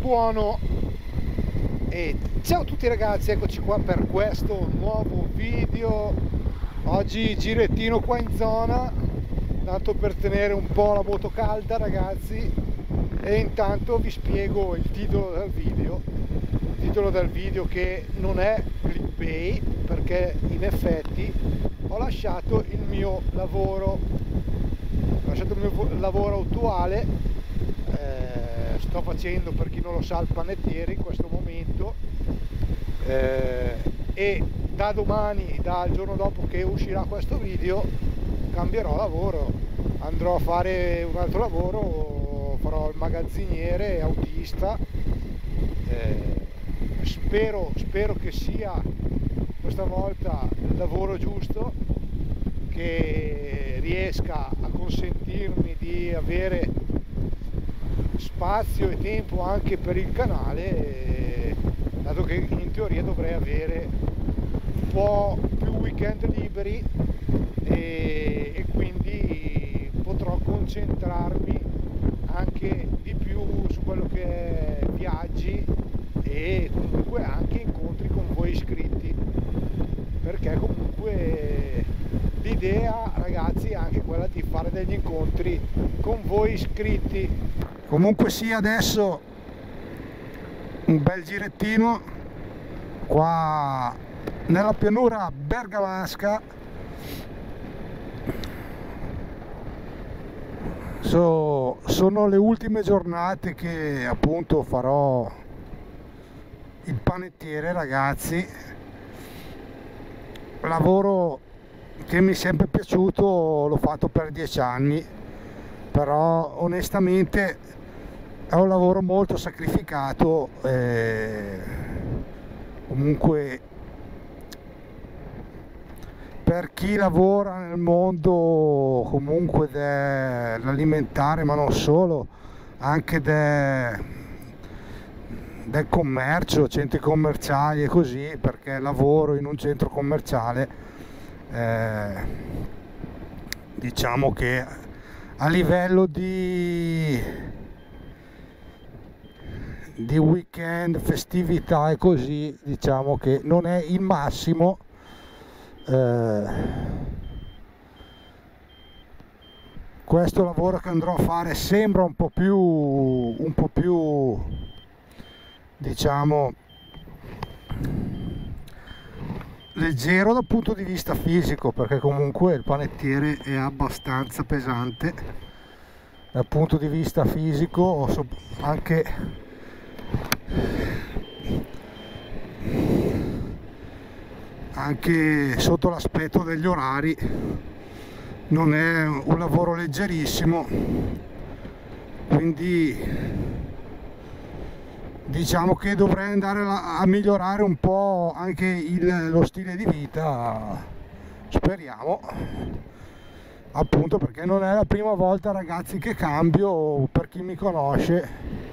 buono e ciao a tutti ragazzi, eccoci qua per questo nuovo video. Oggi girettino qua in zona, tanto per tenere un po' la moto calda ragazzi, e intanto vi spiego il titolo del video. Il titolo del video che non è clickbait, perché in effetti ho lasciato il mio lavoro attuale. Sto facendo, per chi non lo sa, il panettiere in questo momento, e da domani, dal giorno dopo che uscirà questo video, cambierò lavoro, andrò a fare un altro lavoro, farò il magazziniere autista. Spero che sia questa volta il lavoro giusto, che riesca a consentirmi di avere spazio e tempo anche per il canale, dato che in teoria dovrei avere un po' più weekend liberi e quindi potrò concentrarmi anche di più su quello che è viaggi e comunque anche incontri con voi iscritti, perché comunque l'idea ragazzi è anche quella di fare degli incontri con voi iscritti. Comunque sia, adesso un bel girettino qua nella pianura bergamasca. Sono le ultime giornate che appunto farò il panettiere ragazzi, lavoro che mi è sempre piaciuto, l'ho fatto per 10 anni, però onestamente è un lavoro molto sacrificato, comunque per chi lavora nel mondo comunque dell'alimentare, ma non solo, anche del commercio, centri commerciali e così, perché lavoro in un centro commerciale, diciamo che a livello di weekend, festività e così, diciamo che non è il massimo. Questo lavoro che andrò a fare sembra un po' più diciamo leggero dal punto di vista fisico, perché comunque il panettiere è abbastanza pesante dal punto di vista fisico, anche sotto l'aspetto degli orari. Non è un lavoro leggerissimo, quindi diciamo che dovrei andare a migliorare un po' anche lo stile di vita, speriamo, appunto perché non è la prima volta ragazzi che cambio. Per chi mi conosce,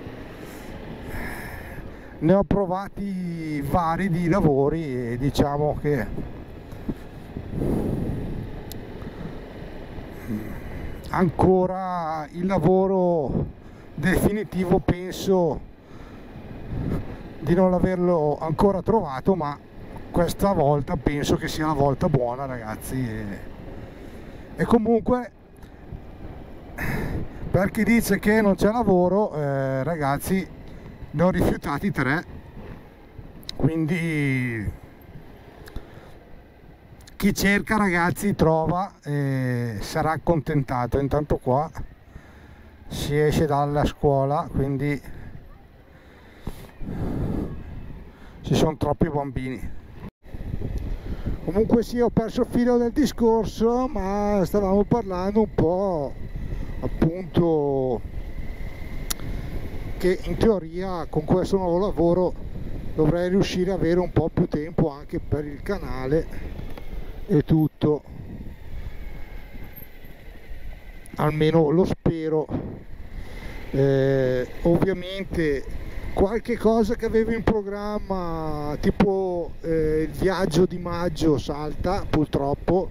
ne ho provati vari di lavori e diciamo che ancora il lavoro definitivo penso di non averlo ancora trovato, ma questa volta penso che sia la volta buona ragazzi, e comunque per chi dice che non c'è lavoro, ragazzi, ne ho rifiutati 3, quindi chi cerca ragazzi trova e sarà accontentato. Intanto qua si esce dalla scuola, quindi ci sono troppi bambini. Comunque sì, ho perso il filo del discorso, ma stavamo parlando un po' appunto che in teoria con questo nuovo lavoro dovrei riuscire ad avere un po' più tempo anche per il canale e tutto, almeno lo spero. Ovviamente qualche cosa che avevo in programma, tipo il viaggio di maggio, salta purtroppo,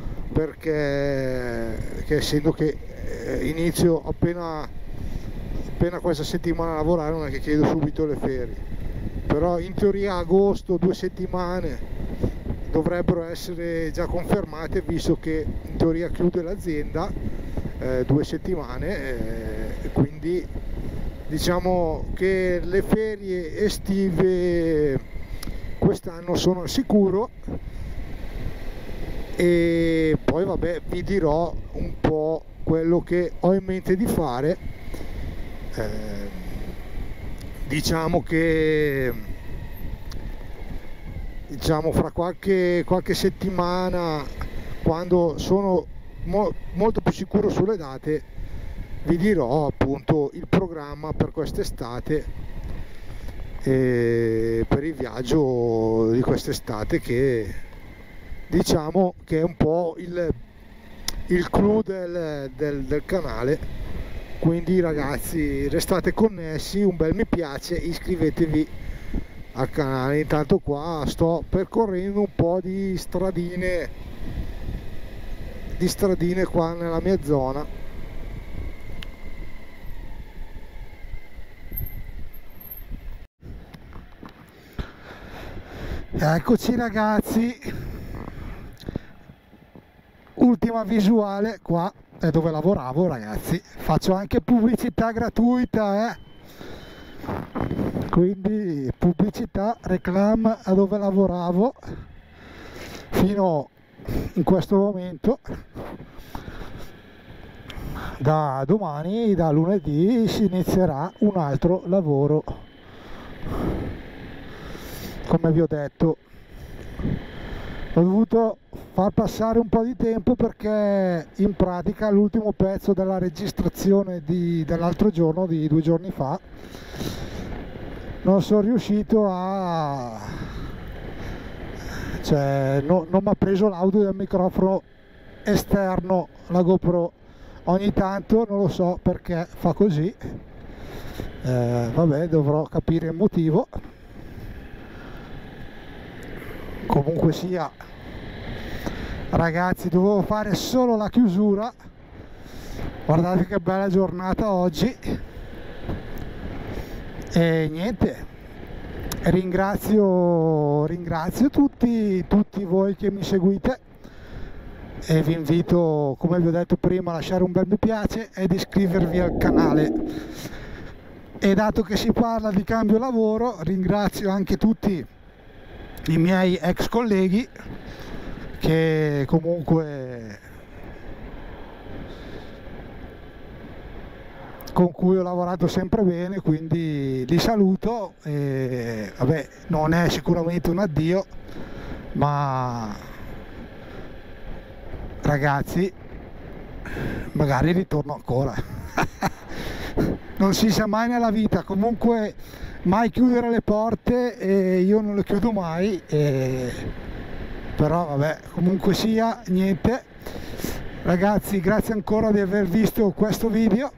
perché essendo che inizio appena appena questa settimana a lavorare non è che chiedo subito le ferie, però in teoria agosto 2 settimane dovrebbero essere già confermate, visto che in teoria chiude l'azienda 2 settimane, quindi diciamo che le ferie estive quest'anno sono al sicuro. E poi vabbè, vi dirò un po' quello che ho in mente di fare. Diciamo che fra qualche settimana, quando sono molto più sicuro sulle date, vi dirò appunto il programma per quest'estate, per il viaggio di quest'estate, che diciamo che è un po' il clou del canale. Quindi ragazzi, restate connessi, un bel mi piace, iscrivetevi al canale. Intanto qua sto percorrendo un po' di stradine qua nella mia zona. Eccoci ragazzi, ultima visuale. Qua è dove lavoravo, ragazzi, faccio anche pubblicità gratuita, quindi pubblicità, reclam a dove lavoravo fino in questo momento. Da domani, da lunedì, si inizierà un altro lavoro, come vi ho detto. Ho dovuto far passare un po' di tempo perché in pratica l'ultimo pezzo della registrazione dell'altro giorno, di 2 giorni fa, non sono riuscito a... non mi ha preso l'audio del microfono esterno, la GoPro. Ogni tanto non lo so perché fa così, vabbè, dovrò capire il motivo. Comunque sia, ragazzi, dovevo fare solo la chiusura. Guardate che bella giornata oggi. E niente, ringrazio tutti voi che mi seguite, e vi invito, come vi ho detto prima, a lasciare un bel mi piace ed iscrivervi al canale. E dato che si parla di cambio lavoro, ringrazio anche tutti i miei ex colleghi che comunque con cui ho lavorato sempre bene, quindi li saluto. E vabbè, non è sicuramente un addio, ma ragazzi, magari ritorno ancora. Non si sa mai nella vita. Comunque mai chiudere le porte, e io non le chiudo mai, però vabbè, comunque sia, niente ragazzi, grazie ancora di aver visto questo video,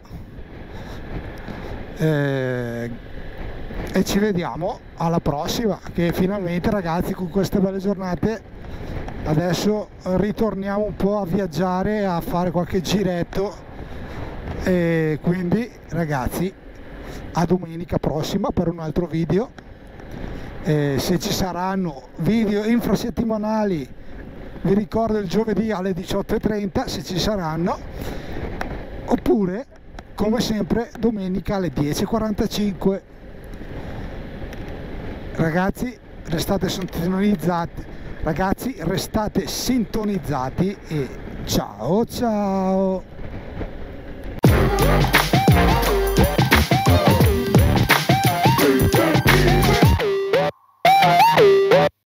e ci vediamo alla prossima, che finalmente, ragazzi, con queste belle giornate adesso ritorniamo un po' a viaggiare, a fare qualche giretto, e quindi ragazzi, a domenica prossima per un altro video. Se ci saranno video infrasettimanali, vi ricordo il giovedì alle 18:30 se ci saranno, oppure come sempre domenica alle 10:45. Ragazzi, restate sintonizzati, e ciao ciao.